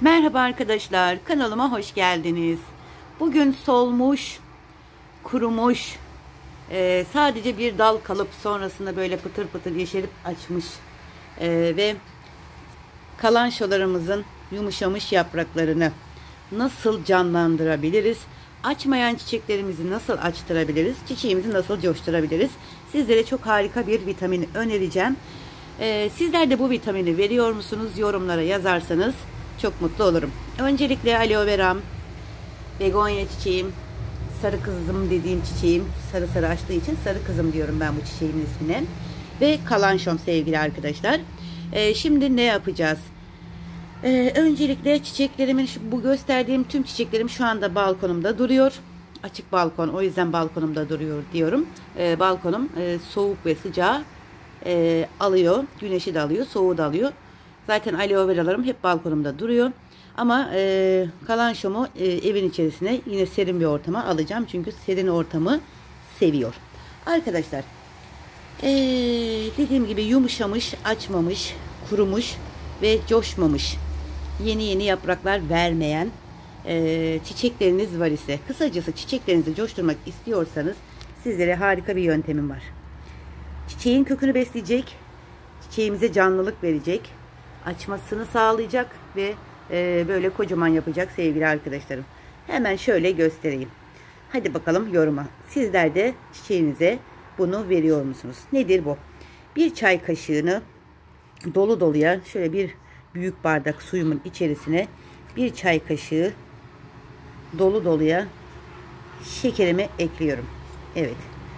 Merhaba arkadaşlar, kanalıma hoş geldiniz. Bugün solmuş, kurumuş, sadece bir dal kalıp sonrasında böyle pıtır pıtır yeşerip açmış ve kalançolarımızın yumuşamış yapraklarını nasıl canlandırabiliriz? Açmayan çiçeklerimizi nasıl açtırabiliriz? Çiçeğimizi nasıl coşturabiliriz? Sizlere çok harika bir vitamin önereceğim. Sizler de bu vitamini veriyor musunuz? Yorumlara yazarsanız çok mutlu olurum. Öncelikle aloe veram, begonya çiçeğim, sarı kızım dediğim çiçeğim, sarı sarı açtığı için sarı kızım diyorum ben bu çiçeğimin ismine. Ve kalançom sevgili arkadaşlar. Şimdi ne yapacağız? Öncelikle çiçeklerimin, bu gösterdiğim tüm çiçeklerim şu anda balkonumda duruyor. Açık balkon, o yüzden balkonumda duruyor diyorum. Balkonum soğuk ve sıcağı alıyor. Güneşi de alıyor, soğuğu da alıyor. Zaten aloe veralarım hep balkonumda duruyor. Ama kalançomu evin içerisine yine serin bir ortama alacağım. Çünkü serin ortamı seviyor. Arkadaşlar dediğim gibi yumuşamış, açmamış, kurumuş ve coşmamış, yeni yeni yapraklar vermeyen çiçekleriniz var ise, kısacası çiçeklerinizi coşturmak istiyorsanız sizlere harika bir yöntemim var. Çiçeğin kökünü besleyecek, çiçeğimize canlılık verecek, açmasını sağlayacak ve böyle kocaman yapacak sevgili arkadaşlarım. Hemen şöyle göstereyim. Hadi bakalım yoruma. Sizler de çiçeğinize bunu veriyor musunuz? Nedir bu? Bir çay kaşığını dolu doluya, şöyle bir büyük bardak suyumun içerisine bir çay kaşığı dolu doluya şekerimi ekliyorum. Evet.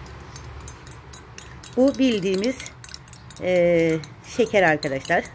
Bu bildiğimiz şeker arkadaşlar.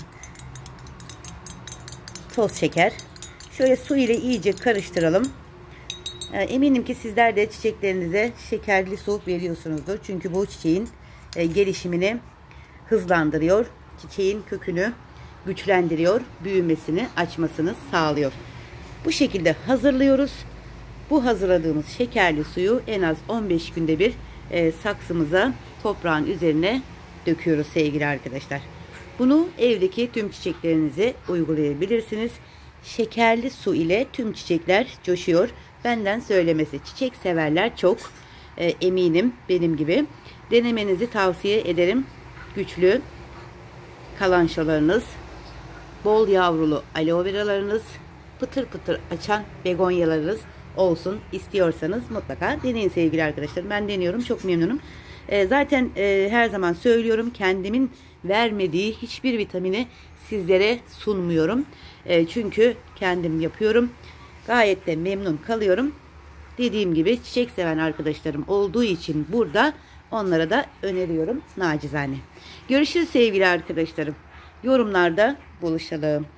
Toz şeker. Şöyle su ile iyice karıştıralım. Eminim ki sizler de çiçeklerinize şekerli su veriyorsunuzdur. Çünkü bu çiçeğin gelişimini hızlandırıyor. Çiçeğin kökünü güçlendiriyor. Büyümesini, açmasını sağlıyor. Bu şekilde hazırlıyoruz. Bu hazırladığımız şekerli suyu en az 15 günde bir saksımıza, toprağın üzerine döküyoruz sevgili arkadaşlar. Bunu evdeki tüm çiçeklerinize uygulayabilirsiniz. Şekerli su ile tüm çiçekler coşuyor. Benden söylemesi. Çiçek severler çok eminim benim gibi. Denemenizi tavsiye ederim. Güçlü kalançolarınız, bol yavrulu aloe veralarınız, pıtır pıtır açan begonyalarınız olsun istiyorsanız mutlaka deneyin sevgili arkadaşlar. Ben deniyorum, çok memnunum. Zaten her zaman söylüyorum, kendimin vermediği hiçbir vitamini sizlere sunmuyorum. Çünkü kendim yapıyorum. Gayet de memnun kalıyorum. Dediğim gibi çiçek seven arkadaşlarım olduğu için burada onlara da öneriyorum nacizane. Görüşürüz sevgili arkadaşlarım. Yorumlarda buluşalım.